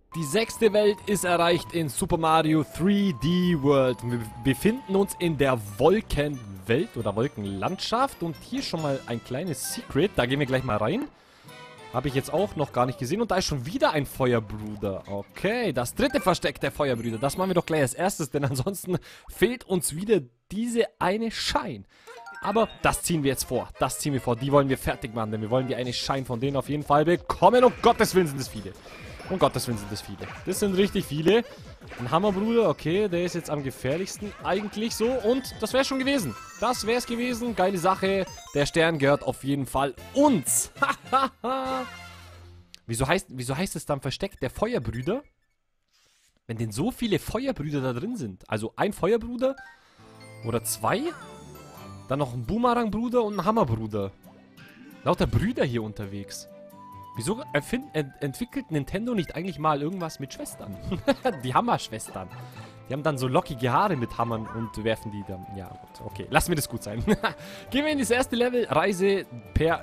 Die 6. Welt ist erreicht in Super Mario 3D World. Wir befinden uns in der Wolkenwelt oder Wolkenlandschaft. Und hier schon mal ein kleines Secret. Da gehen wir gleich mal rein. Habe ich jetzt auch noch gar nicht gesehen. Und da ist schon wieder ein Feuerbruder. Okay, das 3. Versteck der Feuerbrüder. Das machen wir doch gleich als erstes, denn ansonsten fehlt uns wieder diese eine Schein. Aber das ziehen wir jetzt vor. Das ziehen wir vor. Die wollen wir fertig machen, denn wir wollen die eine Schein von denen auf jeden Fall bekommen. Um Gottes Willen sind das viele. Um Gottes Willen sind das viele. Das sind richtig viele. Ein Hammerbruder, okay, der ist jetzt am gefährlichsten eigentlich so. Und das wäre schon gewesen. Das wäre es gewesen. Geile Sache. Der Stern gehört auf jeden Fall uns. Wieso heißt es dann Versteck der Feuerbrüder? Wenn denn so viele Feuerbrüder da drin sind. Also ein Feuerbruder oder 2. Dann noch ein Boomerang-Bruder und ein Hammerbruder. Lauter Brüder hier unterwegs. Wieso entwickelt Nintendo nicht eigentlich mal irgendwas mit Schwestern? Die Hammer-Schwestern. Die haben dann so lockige Haare mit Hammern und werfen die dann. Ja, gut. Okay, lassen wir das gut sein. Gehen wir in das erste Level. Reise per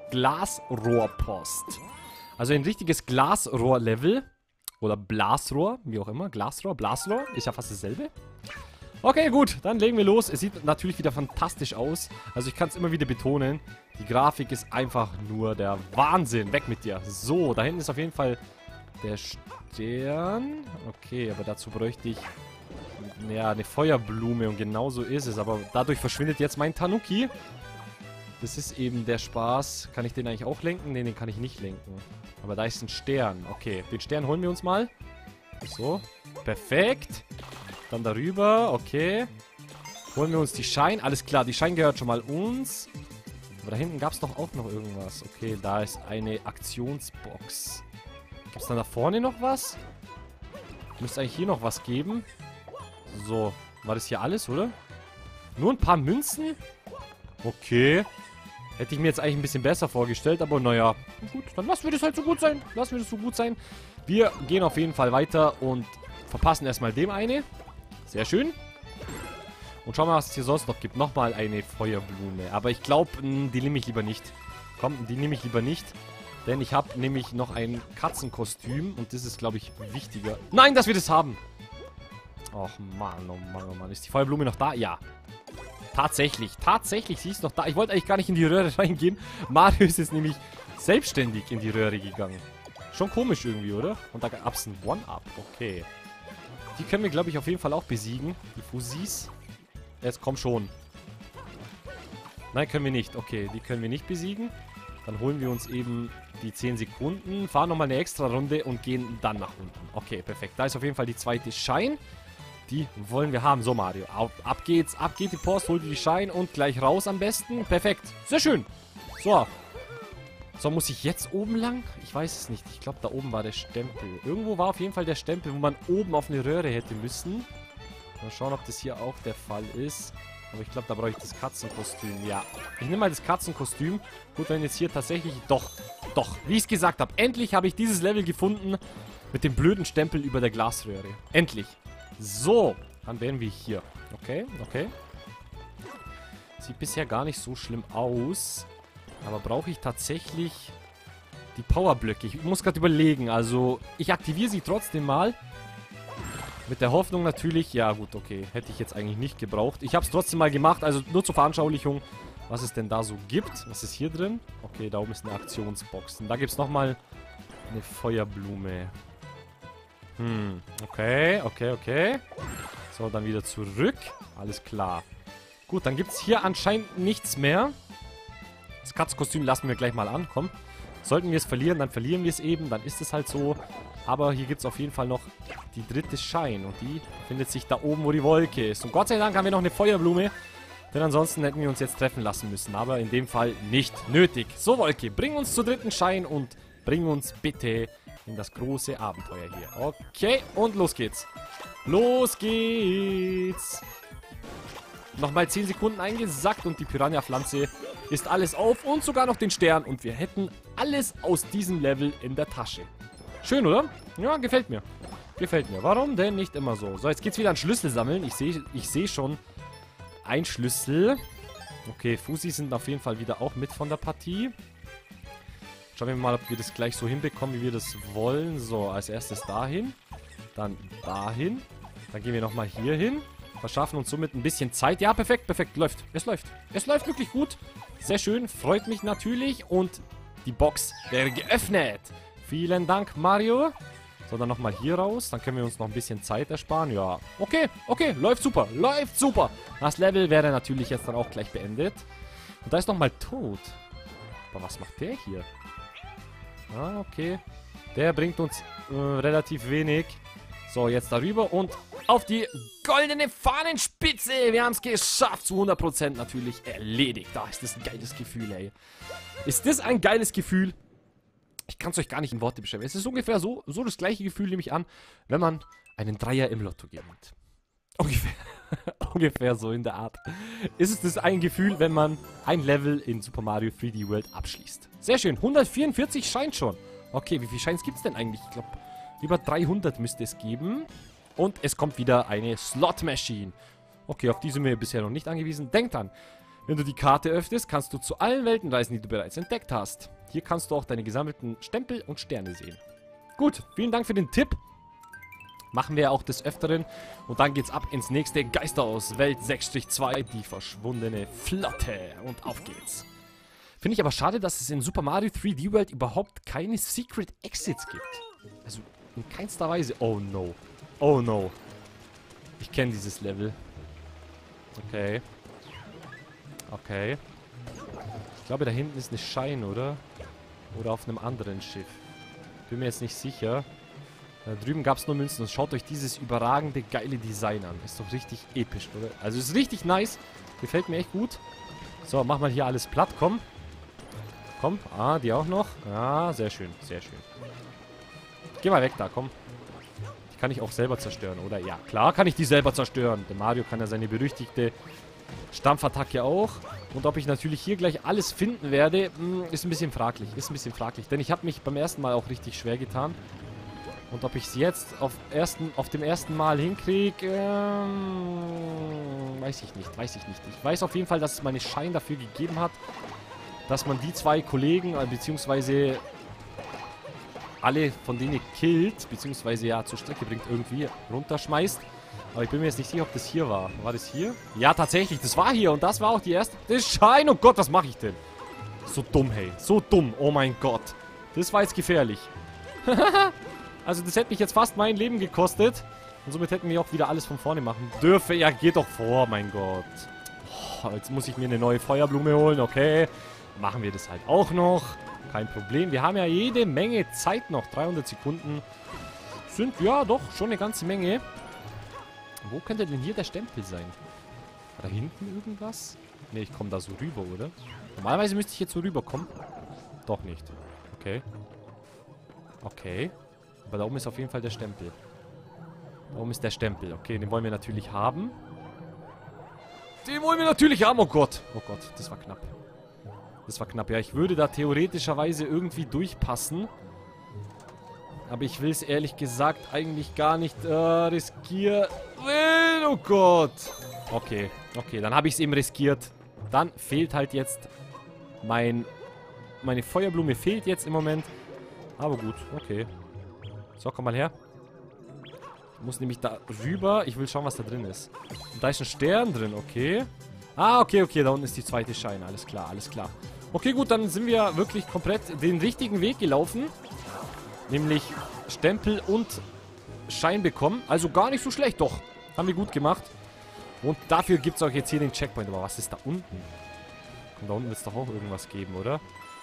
Glasrohrpost. Also ein richtiges Glasrohr-Level. Oder Blasrohr, wie auch immer. Glasrohr, Blasrohr. Ist ja fast dasselbe. Okay, gut, dann legen wir los. Es sieht natürlich wieder fantastisch aus. Also ich kann es immer wieder betonen. Die Grafik ist einfach nur der Wahnsinn. Weg mit dir. So, da hinten ist auf jeden Fall der Stern. Okay, aber dazu bräuchte ich ja, eine Feuerblume und genau so ist es. Aber dadurch verschwindet jetzt mein Tanuki. Das ist eben der Spaß. Kann ich den eigentlich auch lenken? Ne, den kann ich nicht lenken. Aber da ist ein Stern. Okay, den Stern holen wir uns mal. So, perfekt. Dann darüber, okay. Holen wir uns die Schein. Alles klar, die Schein gehört schon mal uns. Aber da hinten gab es doch auch noch irgendwas. Okay, da ist eine Aktionsbox. Gibt es dann da vorne noch was? Müsste eigentlich hier noch was geben. So, war das hier alles, oder? Nur ein paar Münzen? Okay. Hätte ich mir jetzt eigentlich ein bisschen besser vorgestellt, aber naja. Gut, dann lassen wir das halt so gut sein. Lassen wir das so gut sein. Wir gehen auf jeden Fall weiter und verpassen erstmal dem eine. Sehr schön. Und schauen wir mal, was es hier sonst noch gibt. Nochmal eine Feuerblume. Aber ich glaube, die nehme ich lieber nicht. Komm, die nehme ich lieber nicht. Denn ich habe nämlich noch ein Katzenkostüm. Und das ist, glaube ich, wichtiger. Nein, dass wir das haben. Och, Mann, oh Mann, oh Mann. Ist die Feuerblume noch da? Ja. Tatsächlich. Tatsächlich, sie ist noch da. Ich wollte eigentlich gar nicht in die Röhre reingehen. Marius ist nämlich selbstständig in die Röhre gegangen. Schon komisch irgendwie, oder? Und da gab es ein One-Up. Okay. Die können wir, glaube ich, auf jeden Fall auch besiegen. Die Fussis. Jetzt komm schon. Nein, können wir nicht. Okay, die können wir nicht besiegen. Dann holen wir uns eben die 10 Sekunden, fahren nochmal eine extra Runde und gehen dann nach unten. Okay, perfekt. Da ist auf jeden Fall die zweite Schein. Die wollen wir haben. So, Mario. Ab geht's. Ab geht die Post, hol dir die Schein und gleich raus am besten. Perfekt. Sehr schön. So. So, muss ich jetzt oben lang? Ich weiß es nicht. Ich glaube, da oben war der Stempel. Irgendwo war auf jeden Fall der Stempel, wo man oben auf eine Röhre hätte müssen. Mal schauen, ob das hier auch der Fall ist. Aber ich glaube, da brauche ich das Katzenkostüm. Ja. Ich nehme mal das Katzenkostüm. Gut, wenn jetzt hier tatsächlich... Doch. Wie ich es gesagt habe. Endlich habe ich dieses Level gefunden mit dem blöden Stempel über der Glasröhre. Endlich. So. Dann wären wir hier. Okay. Sieht bisher gar nicht so schlimm aus. Aber brauche ich tatsächlich die Powerblöcke? Ich muss gerade überlegen. Also, ich aktiviere sie trotzdem mal. Mit der Hoffnung natürlich... Ja, gut, okay. Hätte ich jetzt eigentlich nicht gebraucht. Ich habe es trotzdem mal gemacht. Also, nur zur Veranschaulichung, was es denn da so gibt. Was ist hier drin? Okay, da oben ist eine Aktionsbox. Und da gibt es nochmal eine Feuerblume. Okay. So, dann wieder zurück. Alles klar. Gut, dann gibt es hier anscheinend nichts mehr. Das Katzenkostüm lassen wir gleich mal an, komm. Sollten wir es verlieren, dann verlieren wir es eben. Dann ist es halt so. Aber hier gibt es auf jeden Fall noch die 3. Schein. Und die findet sich da oben, wo die Wolke ist. Und Gott sei Dank haben wir noch eine Feuerblume. Denn ansonsten hätten wir uns jetzt treffen lassen müssen. Aber in dem Fall nicht nötig. So, Wolke, bring uns zur 3. Schein und bring uns bitte in das große Abenteuer hier. Okay, und los geht's. Los geht's. Nochmal 10 Sekunden eingesackt und die Piranha-Pflanze ist alles auf und sogar noch den Stern. Und wir hätten alles aus diesem Level in der Tasche. Schön, oder? Ja, gefällt mir. Gefällt mir. Warum denn nicht immer so? So, jetzt geht's wieder an Schlüssel sammeln. Ich sehe schon ein Schlüssel. Okay, Fusi sind auf jeden Fall wieder auch mit von der Partie. Schauen wir mal, ob wir das gleich so hinbekommen, wie wir das wollen. So, als erstes dahin. Dann dahin. Dann gehen wir nochmal hier hin. Verschaffen uns somit ein bisschen Zeit. Ja, perfekt, perfekt. Läuft. Es läuft. Es läuft wirklich gut. Sehr schön. Freut mich natürlich. Und die Box wäre geöffnet. Vielen Dank, Mario. So, dann nochmal hier raus. Dann können wir uns noch ein bisschen Zeit ersparen. Ja, okay, okay. Läuft super. Läuft super. Das Level wäre natürlich jetzt dann auch gleich beendet. Und da ist nochmal tot. Aber was macht der hier? Ah, okay. Der bringt uns relativ wenig. So, jetzt darüber und auf die goldene Fahnenspitze. Wir haben es geschafft. Zu 100% natürlich erledigt. Da ist das ein geiles Gefühl, ey. Ist das ein geiles Gefühl? Ich kann es euch gar nicht in Worte beschreiben. Es ist ungefähr so das gleiche Gefühl, nehme ich an, wenn man einen Dreier im Lotto gewinnt. Ungefähr. Ungefähr so in der Art. Ist es das ein Gefühl, wenn man ein Level in Super Mario 3D World abschließt. Sehr schön. 144 scheint schon. Okay, wie viele Scheins gibt es denn eigentlich? Ich glaube, über 300 müsste es geben. Und es kommt wieder eine Slot Machine. Okay, auf die sind wir bisher noch nicht angewiesen. Denk dran, wenn du die Karte öffnest, kannst du zu allen Weltenreisen, die du bereits entdeckt hast. Hier kannst du auch deine gesammelten Stempel und Sterne sehen. Gut, vielen Dank für den Tipp. Machen wir auch des Öfteren. Und dann geht's ab ins nächste Geisterhaus. Welt 6-2, die verschwundene Flotte. Und auf geht's. Finde ich aber schade, dass es in Super Mario 3D World überhaupt keine Secret Exits gibt. Also in keinster Weise. Oh no. Oh no. Ich kenne dieses Level. Okay. Okay. Ich glaube, da hinten ist eine Shine, oder? Oder auf einem anderen Schiff. Bin mir jetzt nicht sicher. Da drüben gab es nur Münzen. Und schaut euch dieses überragende, geile Design an. Ist doch richtig episch, oder? Also ist richtig nice. Gefällt mir echt gut. So, mach mal hier alles platt. Komm. Komm. Ah, die auch noch. Ah, sehr schön. Sehr schön. Geh mal weg da, komm. Die kann ich auch selber zerstören, oder? Ja, klar kann ich die selber zerstören. Der Mario kann ja seine berüchtigte Stampfattacke auch. Und ob ich natürlich hier gleich alles finden werde, ist ein bisschen fraglich. Ist ein bisschen fraglich. Denn ich habe mich beim ersten Mal auch richtig schwer getan. Und ob ich es jetzt auf dem ersten Mal hinkriege, weiß ich nicht, weiß ich nicht. Ich weiß auf jeden Fall, dass es meine Schein dafür gegeben hat, dass man die zwei Kollegen, beziehungsweise alle von denen killt, beziehungsweise ja zur Strecke bringt, irgendwie runterschmeißt. Aber ich bin mir jetzt nicht sicher, ob das hier war. War das hier? Ja, tatsächlich, das war hier und das war auch die erste. Das Schein, oh Gott, was mache ich denn? So dumm, hey, so dumm, oh mein Gott. Das war jetzt gefährlich. Also das hätte mich jetzt fast mein Leben gekostet. Und somit hätten wir auch wieder alles von vorne machen dürfen. Ja, geht doch vor, mein Gott. Oh, jetzt muss ich mir eine neue Feuerblume holen, okay. Machen wir das halt auch noch. Kein Problem. Wir haben ja jede Menge Zeit noch. 300 Sekunden sind, ja doch, schon eine ganze Menge. Wo könnte denn hier der Stempel sein? Da hinten irgendwas? Ne, ich komme da so rüber, oder? Normalerweise müsste ich jetzt so rüberkommen. Doch nicht. Okay. Okay. Aber da oben ist auf jeden Fall der Stempel. Da oben ist der Stempel. Okay, den wollen wir natürlich haben. Den wollen wir natürlich haben. Oh Gott. Oh Gott, das war knapp. Das war knapp. Ja, ich würde da theoretischerweise irgendwie durchpassen. Aber ich will es ehrlich gesagt eigentlich gar nicht riskieren. Oh Gott. Okay, okay. Dann habe ich es eben riskiert. Dann fehlt halt jetzt meine Feuerblume fehlt jetzt im Moment. Aber gut, okay. So, komm mal her. Ich muss nämlich da rüber. Ich will schauen, was da drin ist. Und da ist ein Stern drin, okay. Ah, okay, okay. Da unten ist die zweite Scheine. Alles klar, alles klar. Okay, gut, dann sind wir wirklich komplett den richtigen Weg gelaufen. Nämlich Stempel und Schein bekommen. Also gar nicht so schlecht, doch. Haben wir gut gemacht. Und dafür gibt es auch jetzt hier den Checkpoint. Aber was ist da unten? Und da unten wird es doch auch irgendwas geben, oder?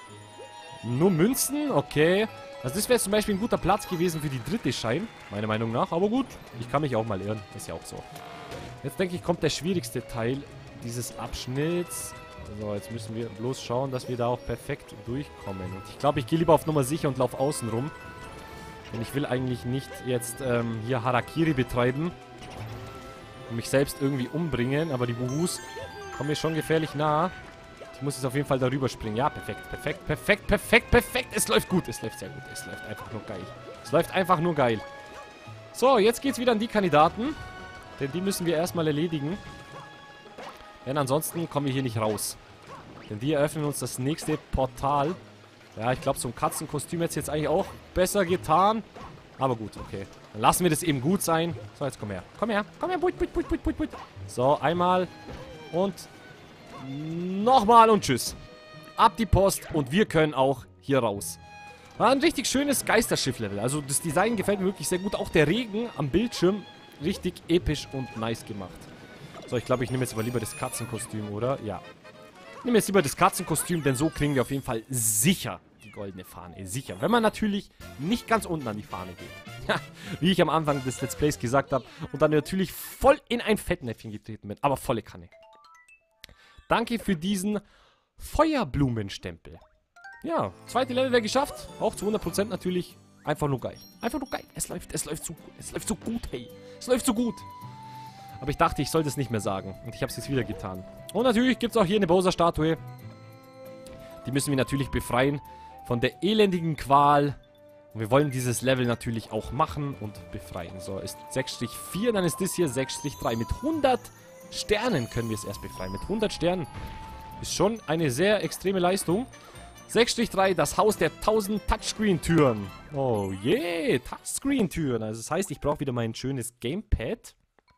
Nur Münzen? Okay. Also das wäre zum Beispiel ein guter Platz gewesen für die dritte Schein. Meiner Meinung nach. Aber gut, ich kann mich auch mal irren. Ist ja auch so. Jetzt denke ich, kommt der schwierigste Teil dieses Abschnitts. So, jetzt müssen wir bloß schauen, dass wir da auch perfekt durchkommen. Und ich glaube, ich gehe lieber auf Nummer sicher und laufe außen rum. Denn ich will eigentlich nicht jetzt hier Harakiri betreiben. Und mich selbst irgendwie umbringen. Aber die Wuhus kommen mir schon gefährlich nah. Ich muss jetzt auf jeden Fall darüber springen. Ja, perfekt, perfekt, perfekt, perfekt, perfekt. Es läuft gut, es läuft sehr gut. Es läuft einfach nur geil. Es läuft einfach nur geil. So, jetzt geht's wieder an die Kandidaten. Denn die müssen wir erstmal erledigen. Denn ansonsten kommen wir hier nicht raus. Denn die eröffnen uns das nächste Portal. Ja, ich glaube, so ein Katzenkostüm hätte es jetzt eigentlich auch besser getan. Aber gut, okay. Dann lassen wir das eben gut sein. So, jetzt komm her. Komm her. Komm her. Buit, buit, buit, buit, buit, buit. So, einmal. Und nochmal und tschüss. Ab die Post und wir können auch hier raus. War ein richtig schönes Geisterschiff-Level. Also das Design gefällt mir wirklich sehr gut. Auch der Regen am Bildschirm richtig episch und nice gemacht. So, ich glaube, ich nehme jetzt aber lieber das Katzenkostüm, oder? Ja. Ich nehme jetzt lieber das Katzenkostüm, denn so kriegen wir auf jeden Fall sicher die goldene Fahne. Sicher. Wenn man natürlich nicht ganz unten an die Fahne geht. Ja, wie ich am Anfang des Let's Plays gesagt habe. Und dann natürlich voll in ein Fettnäpfchen getreten bin. Aber volle Kanne. Danke für diesen Feuerblumenstempel. Ja, zweite Level wäre geschafft. Auch zu 100% natürlich. Einfach nur geil. Einfach nur geil. Es läuft so gut, hey. Es läuft so gut. Aber ich dachte, ich sollte es nicht mehr sagen. Und ich habe es jetzt wieder getan. Und natürlich gibt es auch hier eine Bowser-Statue. Die müssen wir natürlich befreien von der elendigen Qual. Und wir wollen dieses Level natürlich auch machen und befreien. So, ist 6-4, dann ist das hier 6-3. Mit 100 Sternen können wir es erst befreien. Mit 100 Sternen ist schon eine sehr extreme Leistung. 6-3, das Haus der 1000 Touchscreen-Türen. Oh je, Touchscreen-Türen. Also das heißt, ich brauche wieder mein schönes Gamepad.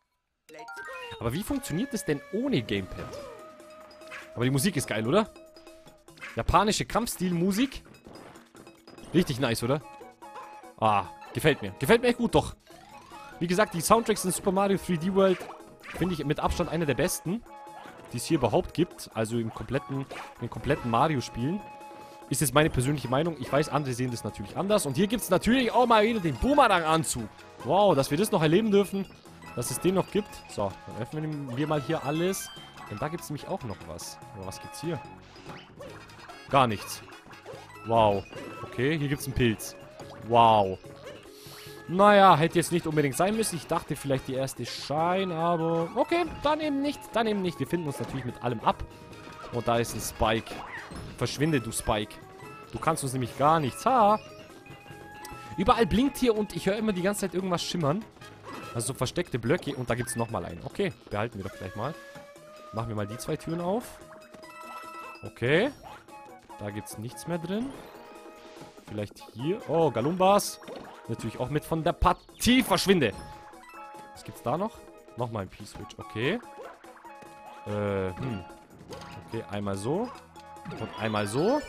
Aber wie funktioniert das denn ohne Gamepad? Aber die Musik ist geil, oder? Japanische Kampfstil-Musik. Richtig nice, oder? Ah, gefällt mir. Gefällt mir echt gut, doch. Wie gesagt, die Soundtracks in Super Mario 3D World finde ich mit Abstand einer der besten, die es hier überhaupt gibt. Also in den kompletten Mario-Spielen. Ist jetzt meine persönliche Meinung. Ich weiß, andere sehen das natürlich anders. Und hier gibt es natürlich auch mal wieder den Boomerang-Anzug. Wow, dass wir das noch erleben dürfen. Dass es den noch gibt. So, dann öffnen wir mal hier alles. Denn da gibt es nämlich auch noch was. Aber was gibt's hier? Gar nichts. Wow. Okay, hier gibt es einen Pilz. Wow. Naja, hätte jetzt nicht unbedingt sein müssen. Ich dachte vielleicht die erste Schein, aber okay, dann eben nicht. Dann eben nicht. Wir finden uns natürlich mit allem ab. Und da ist ein Spike. Verschwinde, du Spike. Du kannst uns nämlich gar nichts. Ha! Überall blinkt hier und ich höre immer die ganze Zeit irgendwas schimmern. Also so versteckte Blöcke. Und da gibt es nochmal einen. Okay, behalten wir doch gleich mal. Machen wir mal die zwei Türen auf. Okay. Da gibt es nichts mehr drin. Vielleicht hier. Oh, Galumbas. Natürlich auch mit von der Partie. Verschwinde. Was gibt's da noch? Nochmal ein P-Switch. Okay. Okay, einmal so. Und einmal so.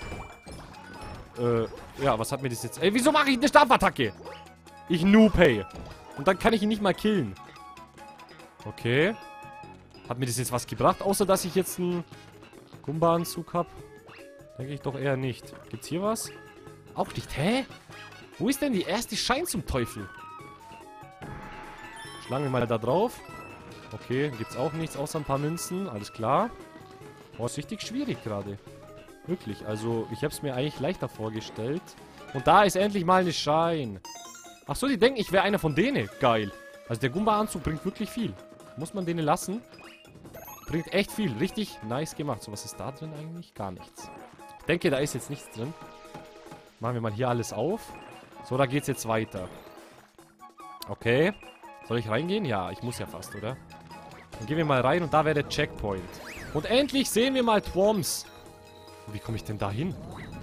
Ja, was hat mir das jetzt... Ey, wieso mache ich eine Stabfattacke? Ich noob, hey. Und dann kann ich ihn nicht mal killen. Okay. Hat mir das jetzt was gebracht? Außer, dass ich jetzt einen Gumba-Anzug habe? Denke ich doch eher nicht. Gibt's hier was? Auch nicht. Hä? Wo ist denn die erste Schein zum Teufel? Schlagen wir mal da drauf. Okay, gibt's auch nichts außer ein paar Münzen. Alles klar. Oh, ist richtig schwierig gerade. Wirklich, also ich habe es mir eigentlich leichter vorgestellt. Und da ist endlich mal eine Schein. Ach so, die denken, ich wäre einer von denen. Geil. Also der Gumba-Anzug bringt wirklich viel. Muss man denen lassen. Bringt echt viel. Richtig nice gemacht. So, was ist da drin eigentlich? Gar nichts. Ich denke, da ist jetzt nichts drin. Machen wir mal hier alles auf. So, da geht's jetzt weiter. Okay. Soll ich reingehen? Ja, ich muss ja fast, oder? Dann gehen wir mal rein und da wäre der Checkpoint. Und endlich sehen wir mal Twoms. Wie komme ich denn da hin?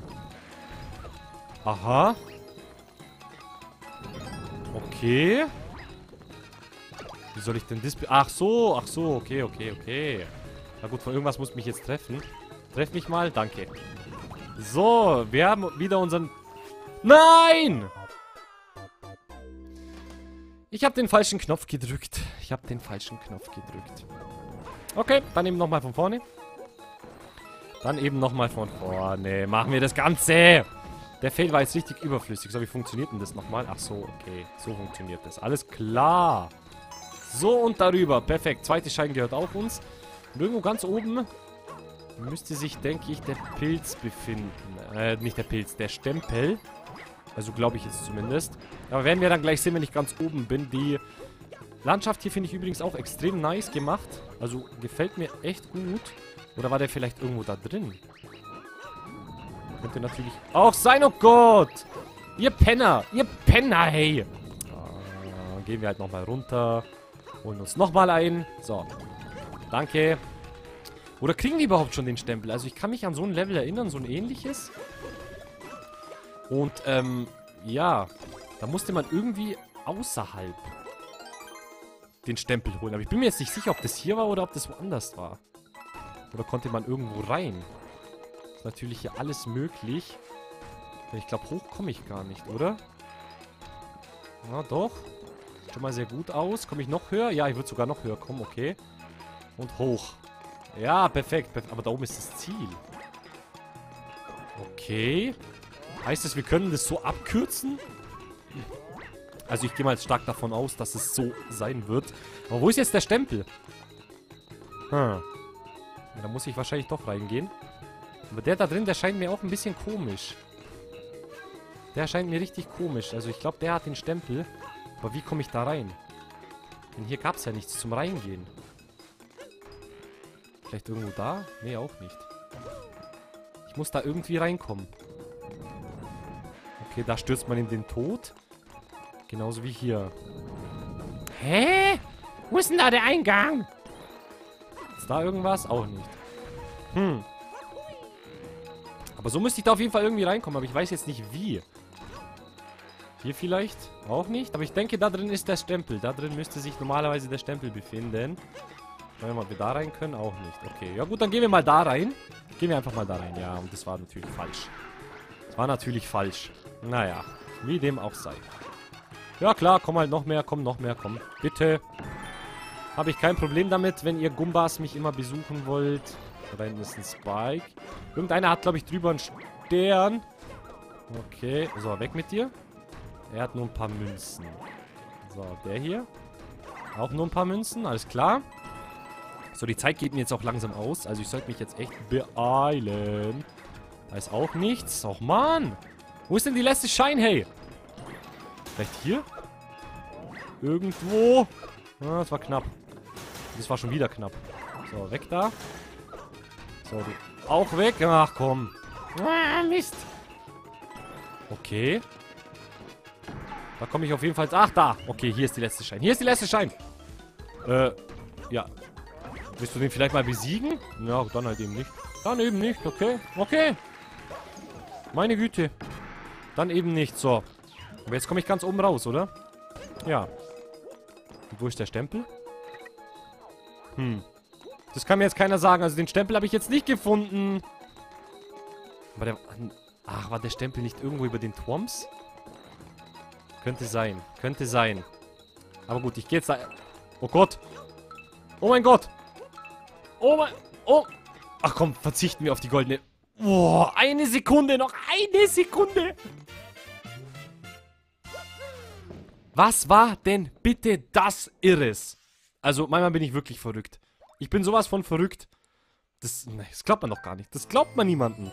Aha. Okay. Wie soll ich denn das... Ach so, okay, okay, okay. Na gut, von irgendwas muss mich jetzt treffen. Treff mich mal, danke. So, wir haben wieder unseren... Nein! Ich habe den falschen Knopf gedrückt. Okay, dann eben nochmal von vorne. Machen wir das Ganze. Der Fail war jetzt richtig überflüssig. So, wie funktioniert denn das nochmal? Ach so, okay. So funktioniert das. Alles klar. So und darüber. Perfekt. Zweite Schein gehört auch uns. Und irgendwo ganz oben müsste sich, denke ich, der Pilz befinden. Nicht der Pilz, der Stempel. Also glaube ich jetzt zumindest. Aber werden wir dann gleich sehen, wenn ich ganz oben bin. Die Landschaft hier finde ich übrigens auch extrem nice gemacht. Also gefällt mir echt gut. Oder war der vielleicht irgendwo da drin? Könnte natürlich auch sein. Oh Gott! Ihr Penner! Hey! Gehen wir halt nochmal runter. Holen uns nochmal ein. So. Danke. Oder kriegen wir überhaupt schon den Stempel? Also ich kann mich an so ein Level erinnern, so ein ähnliches. Und, ja, da musste man irgendwie außerhalb den Stempel holen. Aber ich bin mir jetzt nicht sicher, ob das hier war oder ob das woanders war. Oder konnte man irgendwo rein? Ist natürlich hier alles möglich. Ich glaube, hoch komme ich gar nicht, oder? Ja, doch. Sieht schon mal sehr gut aus. Komme ich noch höher? Ja, ich würde sogar noch höher kommen, okay. Und hoch. Ja, perfekt. Aber da oben ist das Ziel. Okay. Heißt das, wir können das so abkürzen? Also ich gehe mal stark davon aus, dass es so sein wird. Aber wo ist jetzt der Stempel? Ja, da muss ich wahrscheinlich doch reingehen. Aber der da drin, der scheint mir auch ein bisschen komisch. Der scheint mir richtig komisch. Also ich glaube, der hat den Stempel. Aber wie komme ich da rein? Denn hier gab es ja nichts zum Reingehen. Vielleicht irgendwo da? Nee, auch nicht. Ich muss da irgendwie reinkommen. Okay, da stürzt man in den Tod. Genauso wie hier. Hä? Wo ist denn da der Eingang? Ist da irgendwas? Auch nicht. Aber so müsste ich da auf jeden Fall irgendwie reinkommen. Aber ich weiß jetzt nicht wie. Hier vielleicht? Auch nicht. Aber ich denke, da drin ist der Stempel. Da drin müsste sich normalerweise der Stempel befinden. Schauen wir mal, ob wir da rein können. Auch nicht. Okay, ja gut, dann gehen wir mal da rein. Gehen wir einfach mal da rein. Ja, und das war natürlich falsch. Das war natürlich falsch. Naja, wie dem auch sei. Ja klar, komm halt noch mehr, komm. Bitte. Habe ich kein Problem damit, wenn ihr Gumbas mich immer besuchen wollt. Da hinten ist ein Spike. Irgendeiner hat, glaube ich, drüber einen Stern. Okay, so, weg mit dir. Er hat nur ein paar Münzen. So, der hier. Auch nur ein paar Münzen, alles klar. So, die Zeit geht mir jetzt auch langsam aus. Also ich sollte mich jetzt echt beeilen. Da ist auch nichts. Och, Mann. Wo ist denn die letzte Schein, hey? Vielleicht hier? Irgendwo? Ah, das war knapp. Das war schon wieder knapp. So, weg da. So, du auch weg. Ach, komm. Ah, Mist. Okay. Da komme ich auf jeden Fall... Ach, da. Okay, hier ist die letzte Schein. Hier ist die letzte Schein. Ja. Willst du den vielleicht mal besiegen? Ja, dann halt eben nicht. Dann eben nicht, okay. Okay. Meine Güte. Dann eben nicht, so. Aber jetzt komme ich ganz oben raus, oder? Ja. Und wo ist der Stempel? Das kann mir jetzt keiner sagen. Also den Stempel habe ich jetzt nicht gefunden. Aber der... Ach, war der Stempel nicht irgendwo über den Twomps? Könnte sein. Könnte sein. Aber gut, ich gehe jetzt da... Oh Gott. Oh mein Gott. Oh mein... Oh. Ach komm, verzichten wir auf die goldene... Boah, eine Sekunde noch. Eine Sekunde. Was war denn bitte das Irres? Also, manchmal bin ich wirklich verrückt. Ich bin sowas von verrückt. Das glaubt man doch gar nicht. Das glaubt man niemandem.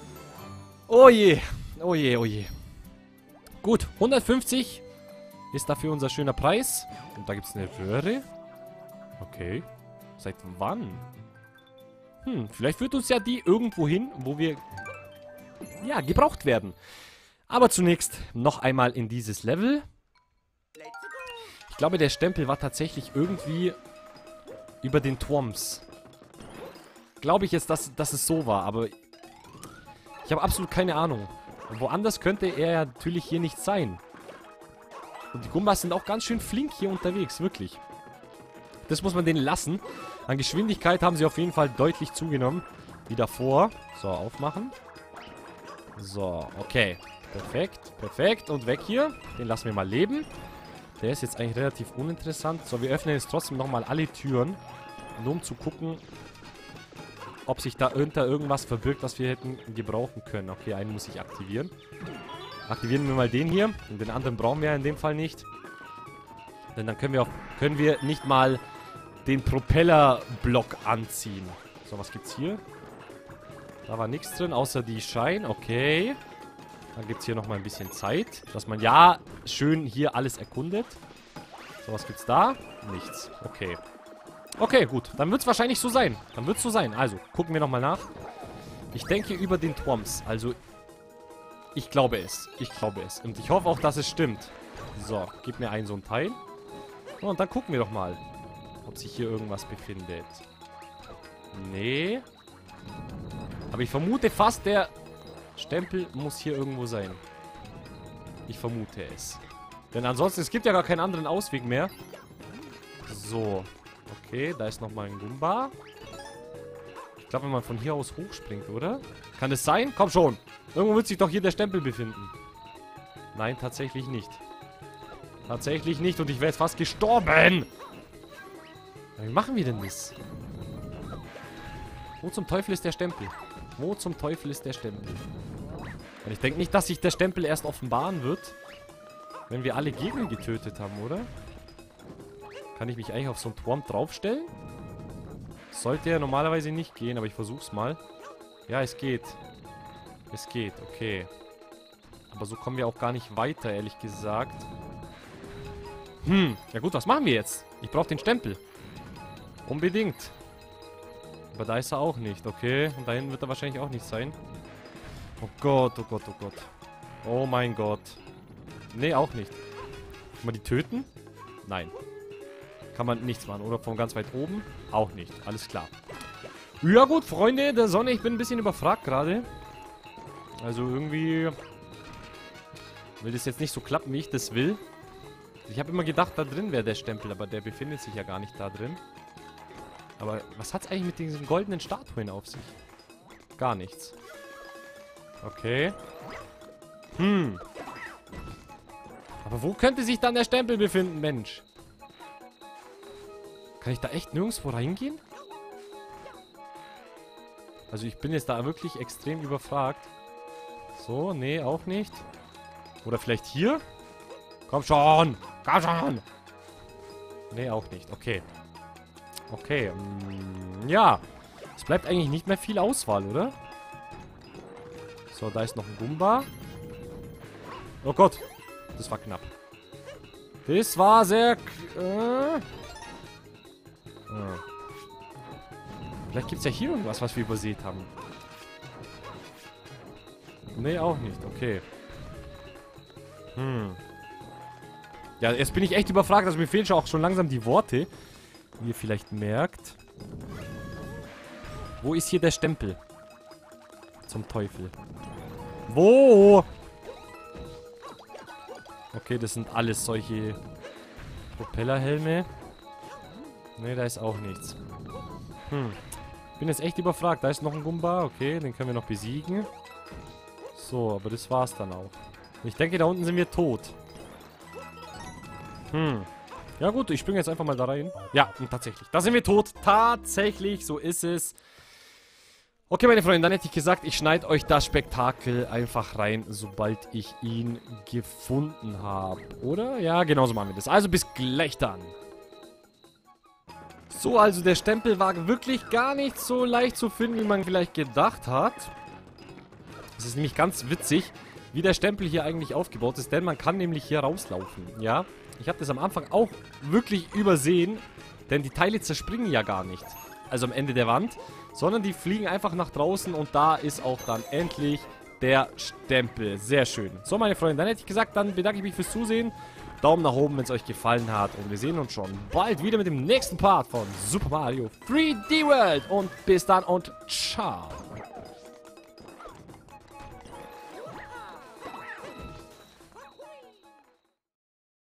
Oh je. Oh je, oh je. Gut, 150 ist dafür unser schöner Preis. Und da gibt es eine Röhre. Okay. Seit wann? Vielleicht führt uns ja die irgendwo hin, wo wir, ja, gebraucht werden. Aber zunächst noch einmal in dieses Level. Ich glaube, der Stempel war tatsächlich irgendwie über den Twomps. Glaube ich jetzt, dass es so war, aber ich habe absolut keine Ahnung. Woanders könnte er ja natürlich hier nicht sein. Und die Gumbas sind auch ganz schön flink hier unterwegs, wirklich. Das muss man denen lassen. An Geschwindigkeit haben sie auf jeden Fall deutlich zugenommen. Wie davor. So, aufmachen. So, okay. Perfekt, perfekt. Und weg hier. Den lassen wir mal leben. Der ist jetzt eigentlich relativ uninteressant. So, wir öffnen jetzt trotzdem nochmal alle Türen. Nur um zu gucken, ob sich da irgendwas verbirgt, was wir hätten gebrauchen können. Okay, einen muss ich aktivieren. Aktivieren wir mal den hier. Und den anderen brauchen wir ja in dem Fall nicht. Denn dann können wir nicht mal den Propellerblock anziehen. So, was gibt's hier? Da war nichts drin, außer die Schein. Okay. Dann gibt's hier nochmal ein bisschen Zeit, dass man ja schön hier alles erkundet. So, was gibt's da? Nichts. Okay. Okay, gut. Dann wird's wahrscheinlich so sein. Dann wird's so sein. Also, gucken wir nochmal nach. Ich denke über den Twomps. Also, ich glaube es. Ich glaube es. Und ich hoffe auch, dass es stimmt. So, gib mir so ein Teil. Und dann gucken wir doch mal, ob sich hier irgendwas befindet. Nee. Aber ich vermute fast, der Stempel muss hier irgendwo sein. Ich vermute es. Denn ansonsten, es gibt ja gar keinen anderen Ausweg mehr. So. Okay, da ist nochmal ein Goomba. Ich glaube, wenn man von hier aus hochspringt, oder? Kann es sein? Komm schon. Irgendwo wird sich doch hier der Stempel befinden. Nein, tatsächlich nicht. Tatsächlich nicht. Und ich wäre jetzt fast gestorben. Ja, wie machen wir denn das? Wo zum Teufel ist der Stempel? Wo zum Teufel ist der Stempel? Und ich denke nicht, dass sich der Stempel erst offenbaren wird, wenn wir alle Gegner getötet haben, oder? Kann ich mich eigentlich auf so einen Turm draufstellen? Sollte ja normalerweise nicht gehen, aber ich versuch's mal. Ja, es geht. Es geht, okay. Aber so kommen wir auch gar nicht weiter, ehrlich gesagt. Ja gut, was machen wir jetzt? Ich brauche den Stempel. Unbedingt. Aber da ist er auch nicht, okay. Und da hinten wird er wahrscheinlich auch nicht sein. Oh Gott, oh Gott, oh Gott. Oh mein Gott. Nee, auch nicht. Kann man die töten? Nein. Kann man nichts machen, oder? Von ganz weit oben? Auch nicht. Alles klar. Ja gut, Freunde der Sonne, ich bin ein bisschen überfragt gerade. Also irgendwie will das jetzt nicht so klappen, wie ich das will. Ich habe immer gedacht, da drin wäre der Stempel, aber der befindet sich ja gar nicht da drin. Aber was hat es eigentlich mit diesen goldenen Statuen auf sich? Gar nichts. Okay. Aber wo könnte sich dann der Stempel befinden, Mensch? Kann ich da echt nirgendwo reingehen? Also ich bin jetzt da wirklich extrem überfragt. So, nee, auch nicht. Oder vielleicht hier? Komm schon! Komm schon! Nee, auch nicht. Okay. Okay, ja. Es bleibt eigentlich nicht mehr viel Auswahl, oder? So, da ist noch ein Goomba. Oh Gott. Das war knapp. Das war sehr... Vielleicht gibt es ja hier irgendwas, was wir übersehen haben. Nee, auch nicht. Okay. Ja, jetzt bin ich echt überfragt. Also mir fehlen schon auch schon langsam die Worte. Wie ihr vielleicht merkt. Wo ist hier der Stempel? Zum Teufel. Wo? Okay, das sind alles solche Propellerhelme. Ne, da ist auch nichts. Bin jetzt echt überfragt. Da ist noch ein Goomba. Okay, den können wir noch besiegen. So, aber das war's dann auch. Ich denke, da unten sind wir tot. Ja gut, ich springe jetzt einfach mal da rein. Ja, und tatsächlich. Da sind wir tot. Tatsächlich, so ist es. Okay, meine Freunde, dann hätte ich gesagt, ich schneide euch das Spektakel einfach rein, sobald ich ihn gefunden habe. Oder? Ja, genau so machen wir das. Also bis gleich dann. So, also der Stempel war wirklich gar nicht so leicht zu finden, wie man vielleicht gedacht hat. Es ist nämlich ganz witzig, wie der Stempel hier eigentlich aufgebaut ist, denn man kann nämlich hier rauslaufen, ja. Ich habe das am Anfang auch wirklich übersehen, denn die Teile zerspringen ja gar nicht, also am Ende der Wand, sondern die fliegen einfach nach draußen und da ist auch dann endlich der Stempel. Sehr schön. So, meine Freunde, dann hätte ich gesagt, dann bedanke ich mich fürs Zusehen. Daumen nach oben, wenn es euch gefallen hat und wir sehen uns schon bald wieder mit dem nächsten Part von Super Mario 3D World und bis dann und ciao.